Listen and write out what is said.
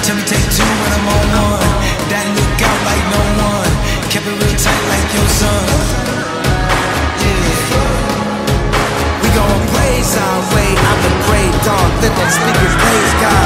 Tell me take two when I'm on one. That look out like no one. Kept it real tight like your son. Yeah. We gon' praise our way out the grave, dog. Let that speaker praise God.